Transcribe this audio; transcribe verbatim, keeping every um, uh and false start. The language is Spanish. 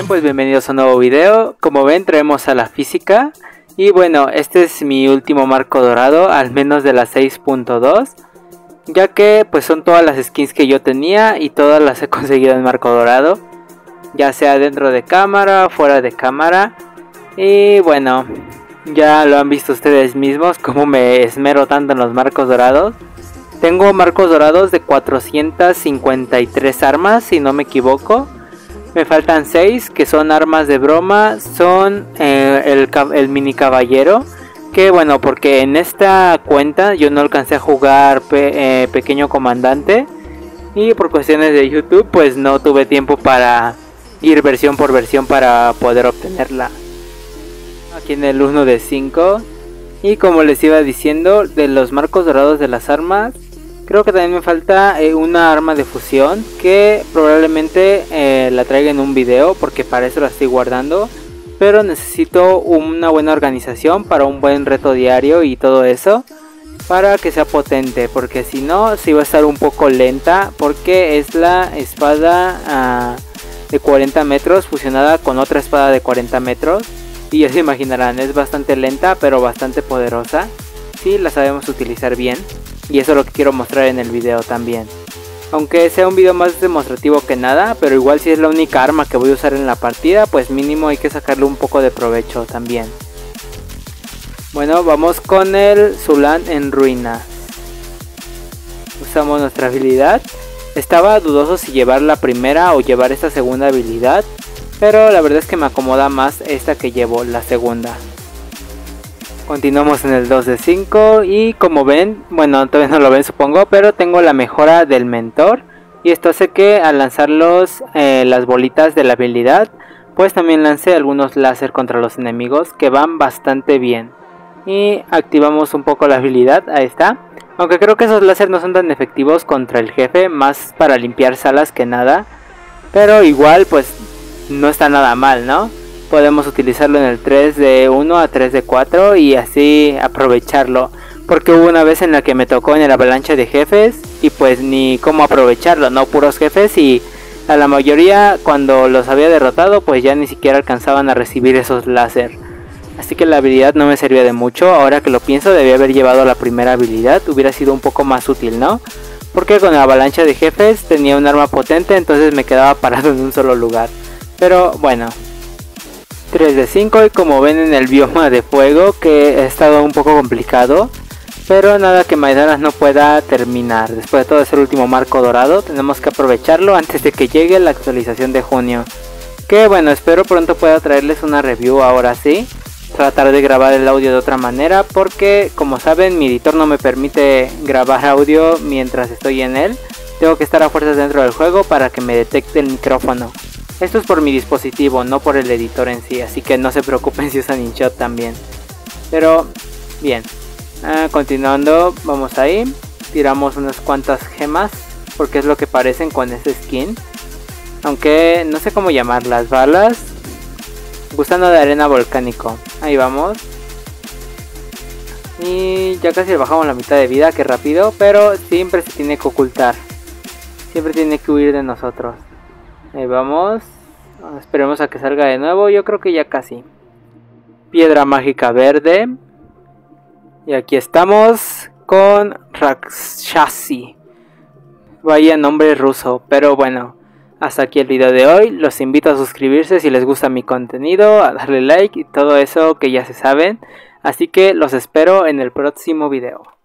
pues bienvenidos a un nuevo video. Como ven, traemos a la física. Y bueno, este es mi último marco dorado, al menos de la seis punto dos, ya que pues son todas las skins que yo tenía y todas las he conseguido en marco dorado, ya sea dentro de cámara, fuera de cámara. Y bueno, ya lo han visto ustedes mismos como me esmero tanto en los marcos dorados. Tengo marcos dorados de cuatrocientas cincuenta y tres armas, si no me equivoco. Me faltan seis que son armas de broma. Son eh, el, el mini caballero, que bueno, porque en esta cuenta yo no alcancé a jugar pe eh, pequeño comandante, y por cuestiones de YouTube pues no tuve tiempo para ir versión por versión para poder obtenerla. Aquí en el uno de cinco. Y como les iba diciendo, de los marcos dorados de las armas, creo que también me falta eh, una arma de fusión, que probablemente eh, la traiga en un video, porque para eso la estoy guardando. Pero necesito una buena organización para un buen reto diario y todo eso, para que sea potente, porque si no, sí va a estar un poco lenta, porque es la espada uh, de cuarenta metros fusionada con otra espada de cuarenta metros. Y ya se imaginarán, es bastante lenta pero bastante poderosa si la sabemos utilizar bien. Y eso es lo que quiero mostrar en el video también. Aunque sea un video más demostrativo que nada, pero igual si es la única arma que voy a usar en la partida, pues mínimo hay que sacarle un poco de provecho también. Bueno, vamos con el Zulan en ruina. Usamos nuestra habilidad. Estaba dudoso si llevar la primera o llevar esta segunda habilidad, pero la verdad es que me acomoda más esta que llevo, la segunda. Continuamos en el dos de cinco y como ven, bueno, todavía no lo ven supongo, pero tengo la mejora del mentor. Y esto hace que al lanzar los, eh, las bolitas de la habilidad, pues también lance algunos láser contra los enemigos, que van bastante bien. Y activamos un poco la habilidad, ahí está. Aunque creo que esos láser no son tan efectivos contra el jefe, más para limpiar salas que nada. Pero igual pues no está nada mal, ¿no? Podemos utilizarlo en el tres de uno a tres de cuatro y así aprovecharlo. Porque hubo una vez en la que me tocó en el avalancha de jefes y pues ni cómo aprovecharlo, ¿no? Puros jefes, y a la mayoría cuando los había derrotado pues ya ni siquiera alcanzaban a recibir esos láser. Así que la habilidad no me servía de mucho. Ahora que lo pienso, debía haber llevado la primera habilidad, hubiera sido un poco más útil, ¿no? Porque con la avalancha de jefes tenía un arma potente, entonces me quedaba parado en un solo lugar. Pero bueno, tres de cinco y como ven en el bioma de fuego, que ha estado un poco complicado, pero nada que Maidanas no pueda terminar. Después de todo ese último marco dorado, tenemos que aprovecharlo antes de que llegue la actualización de junio. Que bueno, espero pronto pueda traerles una review ahora sí. Tratar de grabar el audio de otra manera, porque como saben mi editor no me permite grabar audio mientras estoy en él. Tengo que estar a fuerzas dentro del juego para que me detecte el micrófono. Esto es por mi dispositivo, no por el editor en sí, así que no se preocupen si usan InShot también. Pero bien, ah, continuando, vamos ahí. Tiramos unas cuantas gemas, porque es lo que parecen con ese skin. Aunque no sé cómo llamarlas, balas. Gusano de arena volcánico, ahí vamos. Y ya casi le bajamos la mitad de vida, que rápido, pero siempre se tiene que ocultar. Siempre tiene que huir de nosotros. Ahí vamos. Esperemos a que salga de nuevo. Yo creo que ya casi. Piedra mágica verde. Y aquí estamos con Rakshasi. Vaya nombre ruso. Pero bueno, hasta aquí el video de hoy. Los invito a suscribirse si les gusta mi contenido, a darle like y todo eso que ya se saben. Así que los espero en el próximo video.